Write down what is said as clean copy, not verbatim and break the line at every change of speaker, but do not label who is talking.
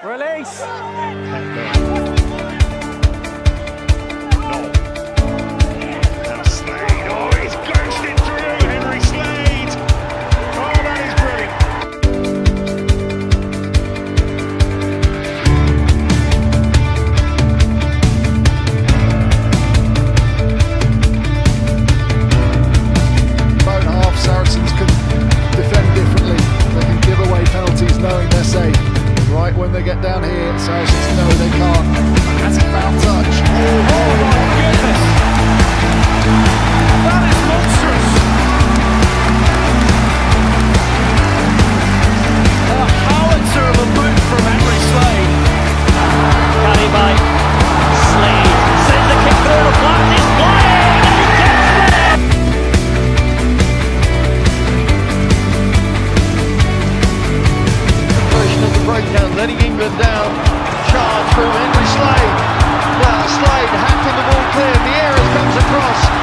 Release!
Now Slade, oh, he's ghosted through, Henry Slade! Oh, that is brilliant!
Both half Saracens can defend differently. They can give away penalties knowing they're safe. Right when they get down here, Saracens know they can't. And that's a foul touch.
Oh my goodness! That is monstrous! A howitzer of a boot from Henry Slade. Carry by Slade. Sends the kick through the flat. He's playing! And he gets there!
Version of the breakdown, letting England down. Charge from Henry Slade. Now Slade hacking the ball clear. Vieira comes across.